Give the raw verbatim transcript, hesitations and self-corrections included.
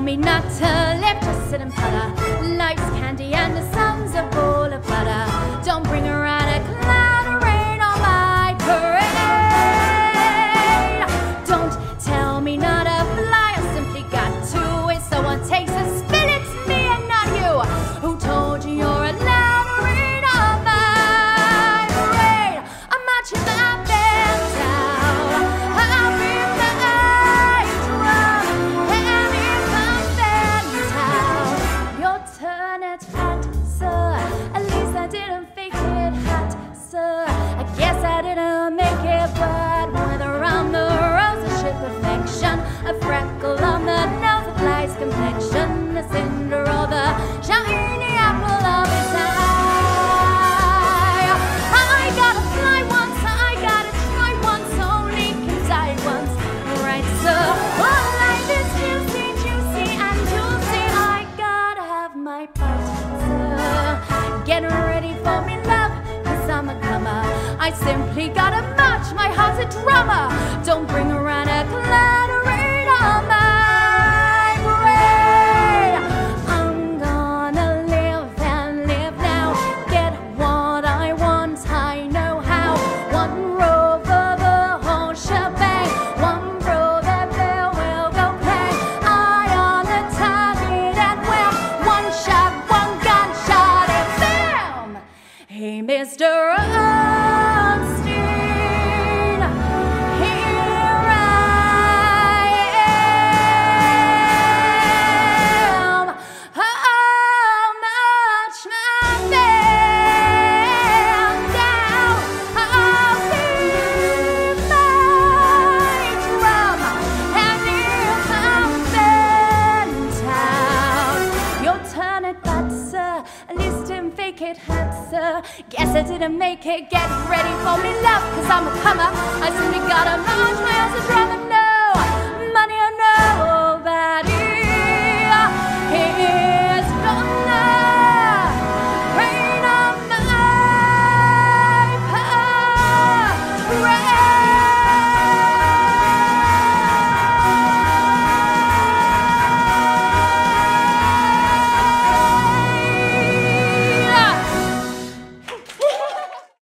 me not to live, just sit and putter. Life's candy and the sun's a bowl of butter. Don't bring around a cloud of rain on my parade. Don't tell me not to fly, I simply got to. If someone takes a spill, it's me and not you. Who told you you're allowed to rain on my parade? I'm marching my band down. I'll be my drum, and if I'm bent down, your turn at hat, sir. At least I didn't fake it, hat, sir. I guess I didn't make it, but whether on the rose, a shit perfection, a freckle on the nose, a fly's complexion, a cinder or the shiny apple of his eye. I gotta fly once, I gotta try once, only can die once, right, sir? Oh, life is juicy, juicy and juicy. I gotta have my part, sir. Get ready for me, love, cause I'm a comer. I simply gotta march, my heart's a drummer. Don't bring around a cloud of rain on my parade. I'm gonna live and live now. Get what I want, I know how. One row for the whole shebang. One row that bill will go bang. Eye on the target and well, one shot, one gunshot and bam! Hey, Mister Epstein, here I am. I'll march my band down. I'll beat my drum, and if I'm bent down, your turn at bat, sir. At least didn't fake it, hat, sir. Guess I didn't make it. Get ready for me, love, cause I'm a comer. I simply gotta march my ass a drum and